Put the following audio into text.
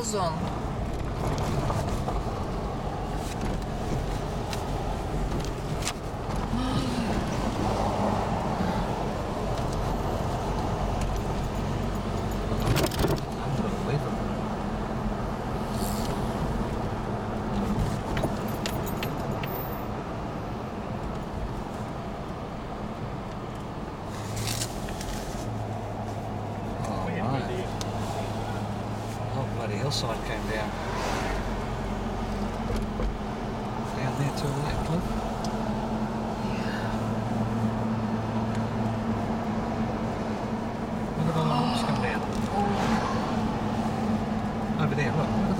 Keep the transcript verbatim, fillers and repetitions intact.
газон. The hillside came down. Down there to that cliff. Look at all the rocks come down. Over there, look.